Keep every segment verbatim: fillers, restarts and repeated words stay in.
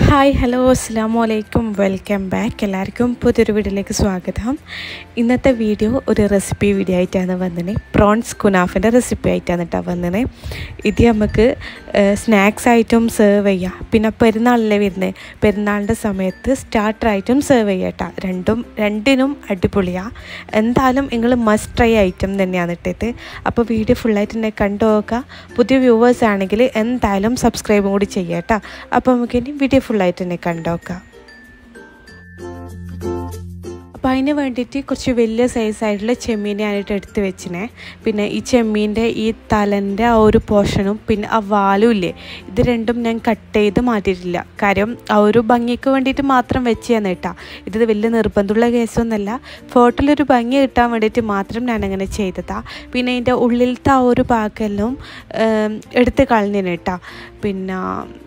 Hi hello അസ്സലാമു അലൈക്കും welcome back. എല്ലാവർക്കും പുതിയൊരു വീഡിയോയിലേക്ക് സ്വാഗതം. ഇന്നത്തെ വീഡിയോ ഒരു റെസിപ്പി വീഡിയോ ആയിട്ടാണ് വന്നത്. പ്രോൺസ് കുനാഫിൻ്റെ റെസിപ്പി ആയിട്ടാണ് കേട്ടോ വന്നത്. ഇത് നമുക്ക് സ്നാക്സ് ആയിട്ടും സെർവ് ചെയ്യാം, പിന്നെ പെരുന്നാളിലെ വരുന്നത് പെരുന്നാളിൻ്റെ സമയത്ത് സ്റ്റാർട്ടറായിട്ടും സെർവ് ചെയ്യാം കേട്ടോ. രണ്ടും രണ്ടിനും അടിപൊളിയാണ്. എന്തായാലും നിങ്ങൾ മസ്റ്റ് ട്രൈ ഐറ്റം തന്നെയാണ് ഇട്ടത്. അപ്പോൾ വീഡിയോ ഫുള്ളായിട്ട് തന്നെ കണ്ടു നോക്കുക. പുതിയ വ്യൂവേഴ്സ് ആണെങ്കിൽ എന്തായാലും സബ്സ്ക്രൈബും കൂടി ചെയ്യാം കേട്ടോ. അപ്പോൾ നമുക്ക് ഇനി വീഡിയോ ഫുള്ളായിട്ട് തന്നെ കണ്ടോക്കാം. അപ്പോൾ അതിന് വേണ്ടിയിട്ട് കുറച്ച് വലിയ സൈസായിട്ടുള്ള ചെമ്മീനായിട്ട് എടുത്ത് വെച്ചിനെ. പിന്നെ ഈ ചെമ്മീൻ്റെ ഈ തലൻ്റെ ആ ഒരു പോർഷനും പിന്നെ ആ വാലും ഇല്ലേ, ഇത് രണ്ടും ഞാൻ കട്ട് ചെയ്ത് മാറ്റിയിട്ടില്ല. കാര്യം ആ ഒരു ഭംഗിക്ക് വേണ്ടിയിട്ട് മാത്രം വെച്ച് ഞാൻ കേട്ടോ. ഇത് വലിയ നിർബന്ധമുള്ള കേസൊന്നുമല്ല, ഫോട്ടോയിലൊരു ഭംഗി കിട്ടാൻ വേണ്ടിയിട്ട് മാത്രം ഞാനങ്ങനെ ചെയ്തതാണ്. പിന്നെ അതിൻ്റെ ഉള്ളിലത്തെ ആ ഒരു ഭാഗമെല്ലാം എടുത്ത് കളഞ്ഞിന് കേട്ടോ. പിന്നെ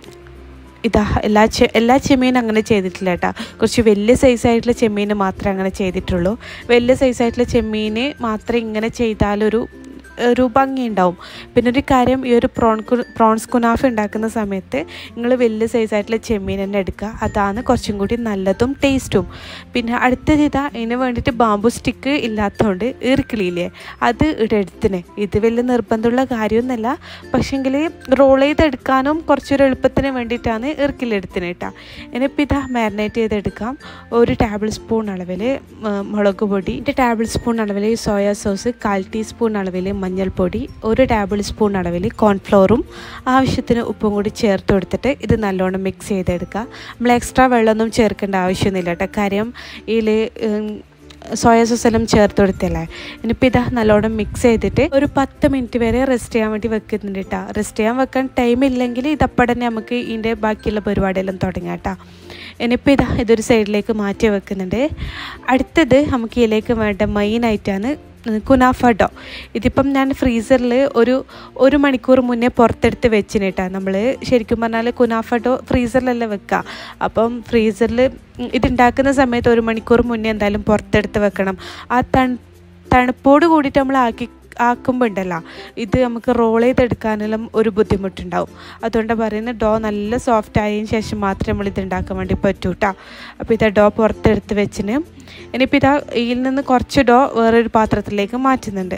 ഇതാ എല്ലാ ചെ എല്ലാ ചെമ്മീനും അങ്ങനെ ചെയ്തിട്ടില്ല കേട്ടോ. കുറച്ച് വലിയ സൈസായിട്ടുള്ള ചെമ്മീൻ മാത്രമേ അങ്ങനെ ചെയ്തിട്ടുള്ളൂ. വലിയ സൈസായിട്ടുള്ള ചെമ്മീൻ മാത്രം ഇങ്ങനെ ചെയ്താലൊരു ഒരു ഭംഗി ഉണ്ടാവും. പിന്നെ ഒരു കാര്യം, ഈ ഒരു പ്രോൺ പ്രോൺസ് കുനാഫ ഉണ്ടാക്കുന്ന സമയത്ത് നിങ്ങൾ വലിയ സൈസായിട്ടുള്ള ചെമ്മീൻ തന്നെ എടുക്കുക. അതാണ് കുറച്ചും കൂടി നല്ലതും ടേസ്റ്റും. പിന്നെ അടുത്തത് ഇതാ, ഇതിന് വേണ്ടിയിട്ട് ബാമ്പു സ്റ്റിക്ക് ഇല്ലാത്തതുകൊണ്ട് ഈർക്കിളിയില്ലേ, അത് ഇവിടെ എടുത്തിന്. ഇത് വലിയ നിർബന്ധമുള്ള കാര്യമൊന്നുമല്ല, പക്ഷേങ്കിൽ റോൾ ചെയ്തെടുക്കാനും കുറച്ചൊരു എളുപ്പത്തിന് വേണ്ടിയിട്ടാണ് ഈർക്കിളി എടുത്തിന് കേട്ടോ. ഇനിയിപ്പോൾ ഇതാ മാരിനേറ്റ് ചെയ്തെടുക്കാം. ഒരു ടേബിൾ സ്പൂൺ അളവിൽ മുളക് പൊടി, ഒരു ടേബിൾ സ്പൂൺ അളവിൽ സോയാ സോസ്, കാൽ ടീസ്പൂൺ അളവിൽ മഞ്ഞൾപ്പൊടി, ഒരു ടേബിൾ സ്പൂൺ അളവിൽ കോൺഫ്ലോറും ആവശ്യത്തിന് ഉപ്പും കൂടി ചേർത്ത് കൊടുത്തിട്ട് ഇത് നല്ലോണം മിക്സ് ചെയ്തെടുക്കുക. നമ്മൾ എക്സ്ട്രാ വെള്ളമൊന്നും ചേർക്കേണ്ട ആവശ്യമൊന്നുമില്ല കേട്ടോ. കാര്യം ഇതിൽ സോയാ സോസ് എല്ലാം ചേർത്ത് കൊടുത്തല്ലേ. ഇനിയിപ്പോൾ ഇതാ നല്ലോണം മിക്സ് ചെയ്തിട്ട് ഒരു പത്ത് മിനിറ്റ് വരെ റെസ്റ്റ് ചെയ്യാൻ വേണ്ടി വെക്കുന്നുണ്ട് കേട്ടോ. റെസ്റ്റ് ചെയ്യാൻ വെക്കാൻ ടൈം ഇല്ലെങ്കിൽ ഇതപ്പം തന്നെ നമുക്ക് ഇതിൻ്റെ ബാക്കിയുള്ള പരിപാടിയെല്ലാം തുടങ്ങാം കേട്ടോ. ഇനിയിപ്പോൾ ഇതാ ഇതൊരു സൈഡിലേക്ക് മാറ്റി വെക്കുന്നുണ്ട്. അടുത്തത് നമുക്ക് ഇതിലേക്ക് വേണ്ട മെയിനായിട്ടാണ് കുനാഫ ഡോ. ഇതിപ്പം ഞാൻ ഫ്രീസറിൽ ഒരു ഒരു മണിക്കൂർ മുന്നേ പുറത്തെടുത്ത് വെച്ചിന് കേട്ടോ. നമ്മൾ ശരിക്കും പറഞ്ഞാൽ കുനാഫ ഡോ ഫ്രീസറിലല്ല വെക്കുക. അപ്പം ഫ്രീസറിൽ ഇതുണ്ടാക്കുന്ന സമയത്ത് ഒരു മണിക്കൂർ മുന്നേ എന്തായാലും പുറത്തെടുത്ത് വെക്കണം. ആ തണു തണുപ്പോട് കൂടിയിട്ട് നമ്മൾ ആക്കി ആക്കുമ്പോൾ ഉണ്ടല്ലോ, ഇത് നമുക്ക് റോൾ ചെയ്തെടുക്കാനെല്ലാം ഒരു ബുദ്ധിമുട്ടുണ്ടാവും. അതുകൊണ്ട് പറയുന്നത് ഡോ നല്ല സോഫ്റ്റ് ആയതിന് ശേഷം മാത്രമേ നമ്മൾ ഇത് ഉണ്ടാക്കാൻ വേണ്ടി പറ്റൂ കേട്ടോ. അപ്പോൾ ഇതാ ഡോ പുറത്തെടുത്ത് വെച്ചിന്. ഇനിയിപ്പോൾ ഇതാ ഇതിൽ നിന്ന് കുറച്ച് ഡോ വേറൊരു പാത്രത്തിലേക്ക് മാറ്റുന്നുണ്ട്.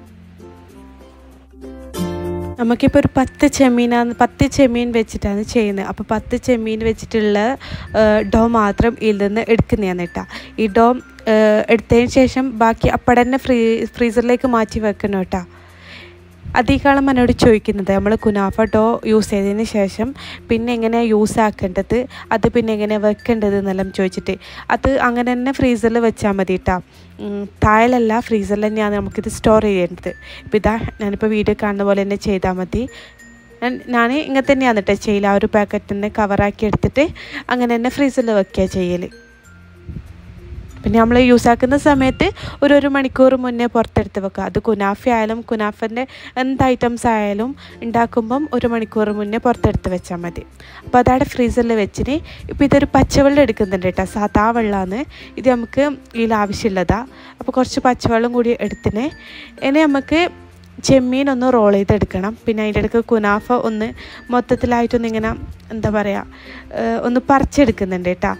നമുക്കിപ്പോൾ ഒരു പത്ത് ചെമ്മീനാണ് പത്ത് ചെമ്മീൻ വെച്ചിട്ടാണ് ചെയ്യുന്നത്. അപ്പോൾ പത്ത് ചെമ്മീൻ വെച്ചിട്ടുള്ള ഡോ മാത്രം ഇതിൽ നിന്ന് എടുക്കുന്നതാണ് കേട്ടോ. ഈ ഡോ എടുത്തതിന് ശേഷം ബാക്കി അപ്പം തന്നെ ഫ്രീ ഫ്രീസറിലേക്ക് മാറ്റി വെക്കണം കേട്ടോ. അധികം എന്നോട് ചോദിക്കുന്നത് നമ്മൾ കുനാഫ ഡോ യൂസ് ചെയ്തതിന് ശേഷം പിന്നെ എങ്ങനെയാണ് യൂസ് ആക്കേണ്ടത്, അത് പിന്നെ എങ്ങനെയാണ് വെക്കേണ്ടത് എന്നെല്ലാം ചോദിച്ചിട്ട്, അത് അങ്ങനെ തന്നെ ഫ്രീസറിൽ വെച്ചാൽ മതി കേട്ടോ. താഴെയല്ല, ഫ്രീസറിൽ തന്നെയാണ് നമുക്കിത് സ്റ്റോർ ചെയ്യേണ്ടത്. ഇപ്പോൾ ഇതാ ഞാനിപ്പോൾ വീഡിയോ കാണുന്ന പോലെ തന്നെ ചെയ്താൽ മതി. ഞാൻ ഞാൻ ഇങ്ങനെ തന്നെയാണ് കേട്ടോ ചെയ്യൽ. ആ ഒരു പാക്കറ്റ് തന്നെ കവറാക്കി എടുത്തിട്ട് അങ്ങനെ തന്നെ ഫ്രീസറിൽ വെക്കുക ചെയ്യൽ. പിന്നെ നമ്മൾ യൂസ് ആക്കുന്ന സമയത്ത് ഒരു ഒരു മണിക്കൂർ മുന്നേ പുറത്തെടുത്ത് വെക്കുക. അത് കുനാഫ ആയാലും കുനാഫൻ്റെ എന്ത് ഐറ്റംസ് ആയാലും ഉണ്ടാക്കുമ്പം ഒരു മണിക്കൂർ മുന്നേ പുറത്തെടുത്ത് വെച്ചാൽ മതി. അപ്പോൾ അതവിടെ ഫ്രീസറിൽ വെച്ചിന്. ഇപ്പോൾ ഇതൊരു പച്ചവെള്ളം എടുക്കുന്നുണ്ട് കേട്ടോ. സാധാ വെള്ളമാണ് ഇത്, നമുക്ക് ഇതിൽ ആവശ്യമുള്ളതാണ്. അപ്പോൾ കുറച്ച് പച്ചവെള്ളം കൂടി എടുത്തിന്. ഇനി നമുക്ക് ചെമ്മീൻ ഒന്ന് റോൾ ചെയ്തെടുക്കണം. പിന്നെ അതിൻ്റെ ഇടയ്ക്ക് കുനാഫ ഒന്ന് മൊത്തത്തിലായിട്ടൊന്ന് ഇങ്ങനെ എന്താ പറയുക ഒന്ന് പറിച്ചെടുക്കുന്നുണ്ട് കേട്ടോ.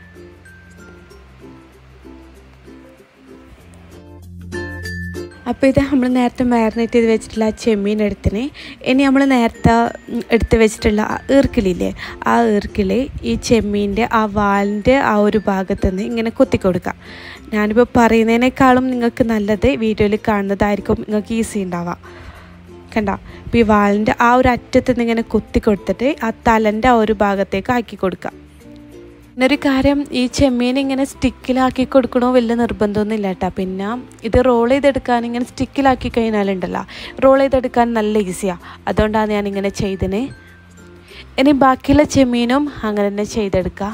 അപ്പോൾ ഇത് നമ്മൾ നേരത്തെ മാരിനേറ്റ് ചെയ്ത് വെച്ചിട്ടുള്ള ആ ചെമ്മീൻ എടുത്തിന്. ഇനി നമ്മൾ നേരത്തെ എടുത്ത് വെച്ചിട്ടുള്ള ആ ഈർക്കിളില്ലേ, ആ ഈർക്കിളി ഈ ചെമ്മീൻ്റെ ആ വാലിൻ്റെ ആ ഒരു ഭാഗത്തു നിന്ന് ഇങ്ങനെ കുത്തി കൊടുക്കുക. ഞാനിപ്പോൾ പറയുന്നതിനേക്കാളും നിങ്ങൾക്ക് നല്ലത് വീഡിയോയിൽ കാണുന്നതായിരിക്കും നിങ്ങൾക്ക് ഈസി ഉണ്ടാവുക. കണ്ട, ഇപ്പോൾ ഈ വാലിൻ്റെ ആ ഒരു അറ്റത്ത് നിന്ന് ഇങ്ങനെ കുത്തി കൊടുത്തിട്ട് ആ തലൻ്റെ ആ ഒരു ഭാഗത്തേക്ക് ആക്കി കൊടുക്കുക. പിന്നൊരു കാര്യം, ഈ ചെമ്മീൻ ഇങ്ങനെ സ്റ്റിക്കിലാക്കി കൊടുക്കണോ വലിയ നിർബന്ധമൊന്നുമില്ല കേട്ടോ. പിന്നെ ഇത് റോൾ ചെയ്തെടുക്കാൻ ഇങ്ങനെ സ്റ്റിക്കിലാക്കി കഴിഞ്ഞാലുണ്ടല്ലോ, റോൾ ചെയ്തെടുക്കാൻ നല്ല ഈസിയാണ്. അതുകൊണ്ടാണ് ഞാനിങ്ങനെ ചെയ്തത്. ഇനി ബാക്കിയുള്ള ചെമ്മീനും അങ്ങനെ തന്നെ ചെയ്തെടുക്കുക.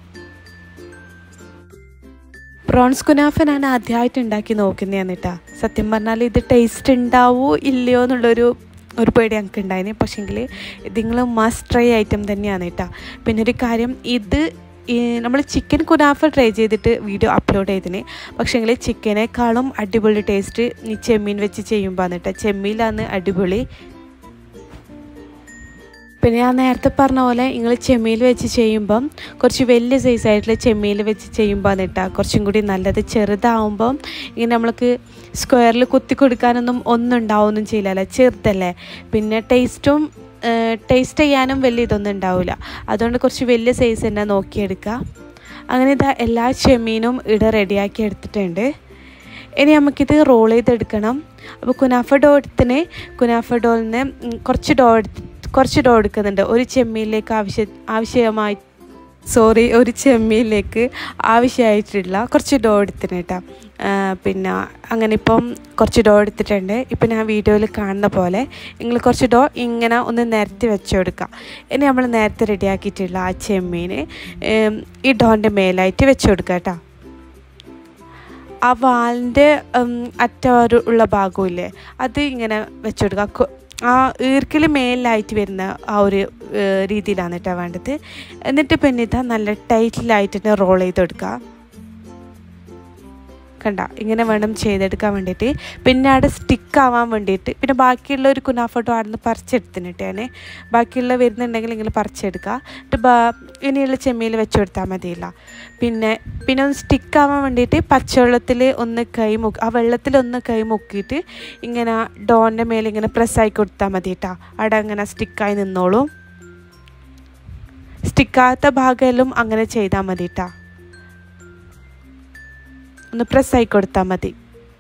പ്രോൺസ് കുനാഫ ഞാൻ ആദ്യമായിട്ട് ഉണ്ടാക്കി നോക്കുന്നതാണ് കേട്ടോ. സത്യം പറഞ്ഞാൽ ഇത് ടേസ്റ്റ് ഉണ്ടാവുമോ ഇല്ലയോ എന്നുള്ളൊരു ഒരു പേടി ഞങ്ങൾക്ക് ഉണ്ടായിന്. പക്ഷേങ്കിൽ ഇതിങ്ങൾ മസ്റ്റ് ട്രൈ ഐറ്റം തന്നെയാണ് കേട്ടോ. പിന്നെ ഒരു കാര്യം, ഇത് നമ്മൾ ചിക്കൻ കുനാഫ ട്രൈ ചെയ്തിട്ട് വീഡിയോ അപ്ലോഡ് ചെയ്തിന്. പക്ഷേങ്കിൽ ചിക്കനേക്കാളും അടിപൊളി ടേസ്റ്റ് ഈ ചെമ്മീൻ വെച്ച് ചെയ്യുമ്പോൾ കേട്ടോ. ചെമ്മീനാണ് അടിപൊളി. പിന്നെ ഞാൻ നേരത്തെ പറഞ്ഞ പോലെ നിങ്ങൾ ചെമ്മീൽ വെച്ച് ചെയ്യുമ്പം കുറച്ച് വലിയ സൈസായിട്ടുള്ള ചെമ്മീൽ വെച്ച് ചെയ്യുമ്പോൾ എന്നിട്ടാ കുറച്ചും കൂടി നല്ലത്. ചെറുതാവുമ്പം ഇങ്ങനെ നമ്മൾക്ക് സ്ക്വയറിൽ കുത്തി കൊടുക്കാനൊന്നും ഒന്നും ഉണ്ടാവുകയൊന്നും ചെയ്യില്ലല്ലോ, ചെറുതല്ലേ. പിന്നെ ടേസ്റ്റും ടേസ്റ്റ് ചെയ്യാനും വലിയ ഇതൊന്നും ഉണ്ടാവില്ല. അതുകൊണ്ട് കുറച്ച് വലിയ സൈസ് തന്നെ നോക്കിയെടുക്കുക. അങ്ങനെ ഇതാ എല്ലാ ചെമ്മീനും ഇവിടെ റെഡിയാക്കി എടുത്തിട്ടുണ്ട്. ഇനി നമുക്കിത് റോൾ ചെയ്തെടുക്കണം. അപ്പോൾ കുനാഫ ഡോ എടുത്തിന് കുനാഫ ഡോളിന് കുറച്ച് ഡോ എടുത്ത് കുറച്ച് ഡോ എടുക്കുന്നുണ്ട്. ഒരു ചെമ്മീനിലേക്ക് ആവശ്യ ആവശ്യമായി സോറി ഒരു ചെമ്മീനിലേക്ക് ആവശ്യമായിട്ടുള്ള കുറച്ച് ഡോ എടുത്തിന് കേട്ടോ. പിന്നെ അങ്ങനെ ഇപ്പം കുറച്ച് ഡോ എടുത്തിട്ടുണ്ട്. ഇപ്പം ഞാൻ വീഡിയോയിൽ കാണുന്ന പോലെ നിങ്ങൾ കുറച്ച് ഡോ ഇങ്ങനെ ഒന്ന് നിരത്തി വെച്ച് കൊടുക്കുക. ഇനി നമ്മൾ നേരത്തെ റെഡിയാക്കിയിട്ടുള്ള ആ ചെമ്മീൻ ഈ ഡോൻ്റെ മേലായിട്ട് വെച്ച് കൊടുക്കുക കേട്ടോ. ആ വാലിൻ്റെ അറ്റ ഉള്ള ഭാഗമില്ലേ അത് ഇങ്ങനെ വെച്ച് കൊടുക്കുക. ആ ഈർക്കിൽ മേലിലായിട്ട് വരുന്ന ആ ഒരു രീതിയിലാണ് കേട്ടോ വേണ്ടത്. എന്നിട്ട് പിന്നെ ഇതാ നല്ല ടൈറ്റിലായിട്ട് തന്നെ റോൾ ചെയ്തെടുക്കുക. കണ്ട ഇങ്ങനെ വേണം ചെയ്തെടുക്കാൻ വേണ്ടിയിട്ട്. പിന്നെ അവിടെ സ്റ്റിക്ക് ആവാൻ വേണ്ടിയിട്ട് പിന്നെ ബാക്കിയുള്ള ഒരു കുനാഫട്ടോ അവിടെ നിന്ന് പറിച്ചെടുത്തിന് കേട്ടോ. ഞാൻ ബാക്കിയുള്ള വരുന്നുണ്ടെങ്കിൽ നിങ്ങൾ പറിച്ചെടുക്കുക. എന്നിട്ട് ബാ ഇനിയുള്ള ചെമ്മീൽ വെച്ച് കൊടുത്താൽ മതിയില്ല. പിന്നെ പിന്നെ ഒന്ന് സ്റ്റിക്ക് ആവാൻ വേണ്ടിയിട്ട് പച്ചവെള്ളത്തിൽ ഒന്ന് കൈ മുക്കി ആ വെള്ളത്തിൽ ഒന്ന് കൈ മുക്കിയിട്ട് ഇങ്ങനെ ഡോൻ്റെ മേലെ ഇങ്ങനെ പ്രസ്സായി കൊടുത്താൽ മതി കേട്ടോ. അവിടെ അങ്ങനെ സ്റ്റിക്കായി നിന്നോളും. സ്റ്റിക്കാത്ത ഭാഗമെല്ലാം അങ്ങനെ ചെയ്താൽ മതി കേട്ടോ. ഒന്ന് പ്രസ്സായി കൊടുത്താൽ മതി.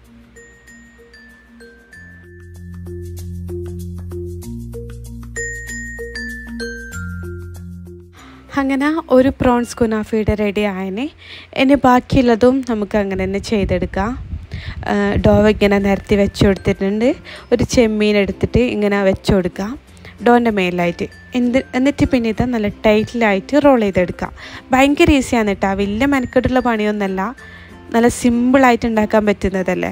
അങ്ങനെ ഒരു പ്രോൺസ് കുനാഫയുടെ റെഡി ആയതിന് ഇനി ബാക്കിയുള്ളതും നമുക്ക് അങ്ങനെ തന്നെ ചെയ്തെടുക്കാം. ഡോ ഇങ്ങനെ നിരത്തി വെച്ച് കൊടുത്തിട്ടുണ്ട്. ഒരു ചെമ്മീൻ എടുത്തിട്ട് ഇങ്ങനെ വെച്ച് കൊടുക്കാം ഡോൻ്റെ മേലായിട്ട്. എന്ത് എന്നിട്ട് പിന്നെ ഇത് നല്ല ടൈറ്റിലായിട്ട് റോൾ ചെയ്തെടുക്കാം. ഭയങ്കര ഈസിയാണ് കേട്ടോ. വലിയ മെനക്കെട്ടുള്ള പണിയൊന്നുമല്ല, നല്ല സിമ്പിളായിട്ട് ഉണ്ടാക്കാൻ പറ്റുന്നതല്ലേ.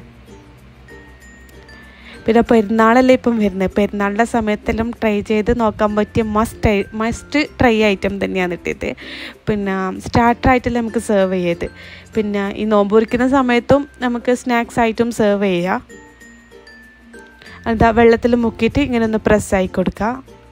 പിന്നെ പെരുന്നാളല്ലേ ഇപ്പം വരുന്നത്. പെരുന്നാളിൻ്റെ സമയത്തെല്ലാം ട്രൈ ചെയ്ത് നോക്കാൻ പറ്റിയ മസ്റ്റ് മസ്റ്റ് ട്രൈ ഐറ്റം തന്നെയാണ് ഇട്ടത്. പിന്നെ സ്റ്റാർട്ടറായിട്ടല്ലേ നമുക്ക് സെർവ് ചെയ്ത്. പിന്നെ ഈ നോമ്പ് പൊരിക്കുന്ന സമയത്തും നമുക്ക് സ്നാക്സ് ആയിട്ടും സെർവ് ചെയ്യാം. എന്താ വെള്ളത്തിൽ മുക്കിയിട്ട് ഇങ്ങനെ ഒന്ന് പ്രസ്സായി കൊടുക്കുക.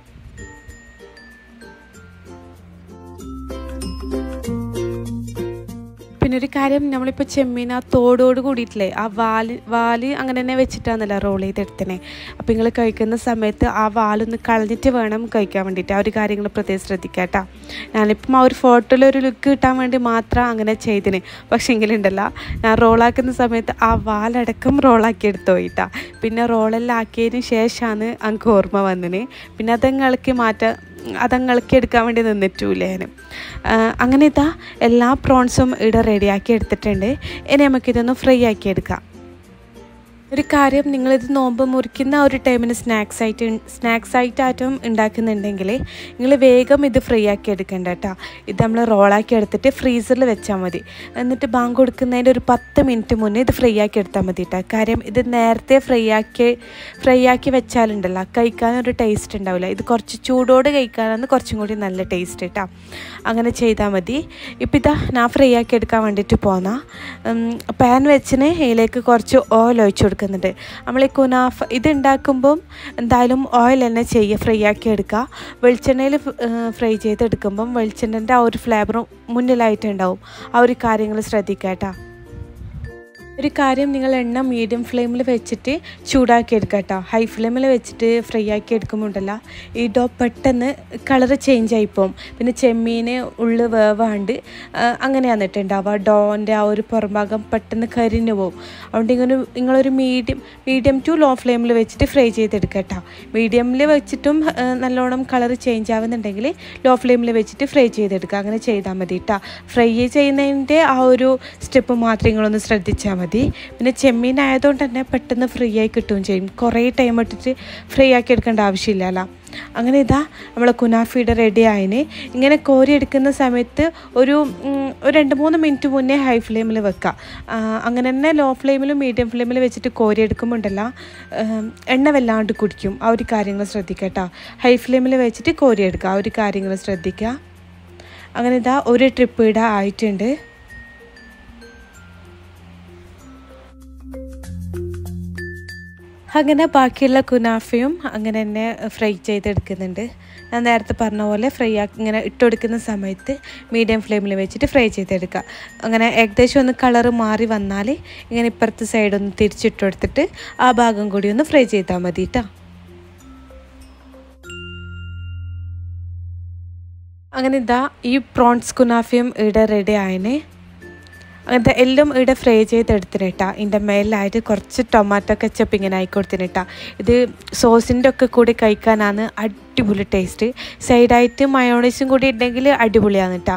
പിന്നെ ഒരു കാര്യം, നമ്മളിപ്പോൾ ചെമ്മീൻ ആ തോടോട് കൂടിയിട്ടില്ലേ ആ വാല് വാല് അങ്ങനെ തന്നെ വെച്ചിട്ടാണല്ലോ റോൾ ചെയ്തെടുത്തനെ. അപ്പോൾ നിങ്ങൾ കഴിക്കുന്ന സമയത്ത് ആ വാലൊന്ന് കളഞ്ഞിട്ട് വേണം കഴിക്കാൻ വേണ്ടിയിട്ട്. ആ ഒരു കാര്യങ്ങൾ പ്രത്യേകം ശ്രദ്ധിക്കുക കേട്ടോ. ഞാനിപ്പം ആ ഒരു ഫോട്ടോയിൽ ഒരു ലുക്ക് കിട്ടാൻ വേണ്ടി മാത്രം അങ്ങനെ ചെയ്തിന്. പക്ഷേ എങ്കിലുണ്ടല്ലോ ഞാൻ റോളാക്കുന്ന സമയത്ത് ആ വാലടക്കം റോളാക്കി എടുത്തു പോയിട്ടാ. പിന്നെ റോളെല്ലാം ആക്കിയതിന് ശേഷമാണ് എനിക്ക് ഓർമ്മ വന്നിന്. പിന്നെ അതങ്ങ് ഇളക്കി മാറ്റാൻ അതങ്ങ് ഇളക്കി എടുക്കാൻ വേണ്ടി നിന്നിട്ടില്ല ഞാൻ. അങ്ങനെ ഇതാ എല്ലാ പ്രോൺസും ഇവിടെ റെഡിയാക്കി എടുത്തിട്ടുണ്ട്. ഇനി നമുക്കിതൊന്ന് ഫ്രൈ ആക്കി എടുക്കാം. ഒരു കാര്യം, നിങ്ങളിത് നോമ്പ് മുറിക്കുന്ന ഒരു ടൈമിന് സ്നാക്സ് ആയിട്ട് സ്നാക്സ് ആയിട്ടായിട്ടും ഉണ്ടാക്കുന്നുണ്ടെങ്കിൽ നിങ്ങൾ വേഗം ഇത് ഫ്രൈ ആക്കി എടുക്കേണ്ട കേട്ടോ. ഇത് നമ്മൾ റോളാക്കി എടുത്തിട്ട് ഫ്രീസറിൽ വെച്ചാൽ മതി. എന്നിട്ട് ബാങ്ക് കൊടുക്കുന്നതിൻ്റെ ഒരു പത്ത് മിനിറ്റ് മുന്നേ ഇത് ഫ്രൈ ആക്കി എടുത്താൽ മതി കേട്ടോ. കാര്യം ഇത് നേരത്തെ ഫ്രൈ ആക്കി ഫ്രൈ ആക്കി വെച്ചാലുണ്ടല്ലോ കഴിക്കാനൊരു ടേസ്റ്റ് ഉണ്ടാവില്ല. ഇത് കുറച്ച് ചൂടോട് കഴിക്കാനാണ് കുറച്ചും കൂടി നല്ല ടേസ്റ്റ് കേട്ടോ. അങ്ങനെ ചെയ്താൽ മതി. ഇപ്പം ഇതാ ഞാൻ ഫ്രൈ ആക്കി എടുക്കാൻ വേണ്ടിയിട്ട് പോന്നാൽ പാൻ വെച്ചിന് ഇതിലേക്ക് കുറച്ച് ഓയിൽ ഒഴിച്ച് കൊടുക്കുക. നമ്മൾ ഈ കുനാഫ ഇത് ഉണ്ടാക്കുമ്പം എന്തായാലും ഓയിൽ തന്നെ ചെയ്യുക, ഫ്രൈ ആക്കി എടുക്കുക. വെളിച്ചെണ്ണയിൽ ഫ്രൈ ചെയ്തെടുക്കുമ്പം വെളിച്ചെണ്ണൻ്റെ ആ ഒരു ഫ്ലേവറും മുന്നിലായിട്ടുണ്ടാവും. ആ ഒരു കാര്യങ്ങൾ ശ്രദ്ധിക്കുക കേട്ടോ. ഒരു കാര്യം, നിങ്ങൾ എണ്ണ മീഡിയം ഫ്ലെയിമിൽ വെച്ചിട്ട് ചൂടാക്കി എടുക്കുക കേട്ടോ. ഹൈ ഫ്ലെയിമിൽ വെച്ചിട്ട് ഫ്രൈ ആക്കി എടുക്കുമ്പോണ്ടല്ലോ ഈ ഡോ പെട്ടെന്ന് കളറ് ചേഞ്ച് ആയിപ്പോവും. പിന്നെ ചെമ്മീൻ ഉള്ളു വേവാണ്ട് അങ്ങനെ വന്നിട്ടുണ്ടാവുക. ഡോൻ്റെ ആ ഒരു പുറംഭാഗം പെട്ടെന്ന് കരിഞ്ഞു പോവും. അതുകൊണ്ട് ഇങ്ങനെ നിങ്ങളൊരു മീഡിയം മീഡിയം ടു ലോ ഫ്ലെയിമിൽ വെച്ചിട്ട് ഫ്രൈ ചെയ്തെടുക്കുക കേട്ടോ. മീഡിയമിൽ വെച്ചിട്ടും നല്ലോണം കളറ് ചേഞ്ച് ആവുന്നുണ്ടെങ്കിൽ ലോ ഫ്ലെയിമിൽ വെച്ചിട്ട് ഫ്രൈ ചെയ്തെടുക്കുക. അങ്ങനെ ചെയ്താൽ മതി കേട്ടോ. ഫ്രൈ ചെയ്യുന്നതിൻ്റെ ആ ഒരു സ്റ്റെപ്പ് മാത്രം നിങ്ങളൊന്ന് ശ്രദ്ധിച്ചാൽ മതി. പിന്നെ ചെമ്മീൻ ആയതുകൊണ്ട് തന്നെ പെട്ടെന്ന് ഫ്രൈ ആയി കിട്ടുകയും ചെയ്യും. കുറേ ടൈം ഇട്ടിട്ട് ഫ്രൈ ആക്കി എടുക്കേണ്ട ആവശ്യമില്ലല്ലോ. അങ്ങനെ ഇതാ നമ്മളെ കുനാഫയുടെ റെഡി ആയിന്. ഇങ്ങനെ കോരി എടുക്കുന്ന സമയത്ത് ഒരു ഒരു രണ്ട് മൂന്ന് മിനിറ്റ് മുന്നേ ഹൈ ഫ്ലെയിമിൽ വെക്കുക. അങ്ങനെ തന്നെ ലോ ഫ്ലെയിമിലും മീഡിയം ഫ്ലെയിമിൽ വെച്ചിട്ട് കോരി എടുക്കുമ്പോൾ ഉണ്ടല്ലോ എണ്ണ വല്ലാണ്ട് കുടിക്കും. ആ ഒരു കാര്യങ്ങൾ ശ്രദ്ധിക്കുക കേട്ടോ. ഹൈ ഫ്ലെയിമിൽ വെച്ചിട്ട് കോരി എടുക്കുക. ആ ഒരു കാര്യങ്ങൾ ശ്രദ്ധിക്കുക. അങ്ങനെ ഇതാ ഒരു ട്രിപ്പ് ഇടാൻ ആയിട്ടുണ്ട്. അങ്ങനെ ബാക്കിയുള്ള കുനാഫയും അങ്ങനെ തന്നെ ഫ്രൈ ചെയ്തെടുക്കുന്നുണ്ട്. ഞാൻ നേരത്തെ പറഞ്ഞ പോലെ ഫ്രൈ ആക്കി ഇങ്ങനെ ഇട്ടുകൊടുക്കുന്ന സമയത്ത് മീഡിയം ഫ്ലെയിമിൽ വെച്ചിട്ട് ഫ്രൈ ചെയ്തെടുക്കുക. അങ്ങനെ ഏകദേശം ഒന്ന് കളറ് മാറി വന്നാൽ ഇങ്ങനെ ഇപ്പുറത്തെ സൈഡൊന്ന് തിരിച്ചിട്ട് കൊടുത്തിട്ട് ആ ഭാഗം കൂടി ഒന്ന് ഫ്രൈ ചെയ്താൽ മതി കേട്ടോ. അങ്ങനെ ഇതാ ഈ പ്രോൺസ് കുനാഫയും ഇവിടെ റെഡി ആയതിന്. അങ്ങനത്തെ എല്ലാം ഇവിടെ ഫ്രൈ ചെയ്തെടുത്തിട്ടാ. ഇതിൻ്റെ മേലായിട്ട് കുറച്ച് ടൊമാറ്റോ കെച്ചപ്പ് ഇങ്ങനെ ആയിക്കൊടുത്തിട്ടാ. ഇത് സോസിൻ്റെ ഒക്കെ കൂടി കഴിക്കാനാണ് അടിപൊളി ടേസ്റ്റ്. സൈഡായിട്ട് മയോണൈസും കൂടി ഉണ്ടെങ്കിൽ അടിപൊളിയാണ് കേട്ടോ.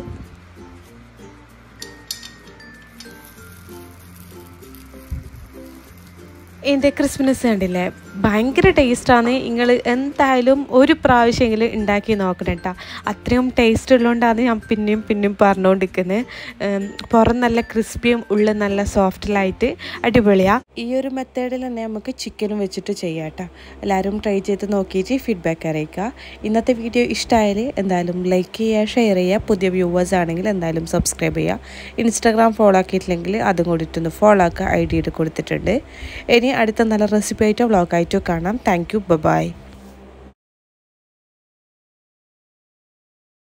ഇതിൻ്റെ ക്രിസ്മസ് കണ്ടില്ലേ, ഭയങ്കര ടേസ്റ്റാണ്. നിങ്ങൾ എന്തായാലും ഒരു പ്രാവശ്യമെങ്കിലും ഉണ്ടാക്കി നോക്കണം കേട്ടോ. അത്രയും ടേസ്റ്റ് ഉള്ളതുകൊണ്ടാണ് ഞാൻ പിന്നെയും പിന്നെയും പറഞ്ഞുകൊണ്ടിരിക്കുന്നത്. പുറം നല്ല ക്രിസ്പിയും ഉള്ളിൽ നല്ല സോഫ്റ്റിലായിട്ട് അടിപൊളിയാണ്. ഈ ഒരു മെത്തേഡിൽ തന്നെ നമുക്ക് ചിക്കനും വെച്ചിട്ട് ചെയ്യാം കേട്ടോ. എല്ലാവരും ട്രൈ ചെയ്ത് നോക്കിയിട്ട് ഫീഡ്ബാക്ക് അറിയിക്കുക. ഇന്നത്തെ വീഡിയോ ഇഷ്ടമായാൽ എന്തായാലും ലൈക്ക് ചെയ്യുക, ഷെയർ ചെയ്യുക. പുതിയ വ്യൂവേഴ്സ് ആണെങ്കിൽ എന്തായാലും സബ്സ്ക്രൈബ് ചെയ്യുക. ഇൻസ്റ്റാഗ്രാം ഫോളോ ആക്കിയിട്ടില്ലെങ്കിൽ അതും കൂടിയിട്ടൊന്ന് ഫോളോ ആക്കുക. ഐ ഡി കൊടുത്തിട്ടുണ്ട്. ഇനി അടുത്ത നല്ല റെസിപ്പി ആയിട്ടോ വ്ളോഗായിട്ടോ കാണാം. Thank you, by.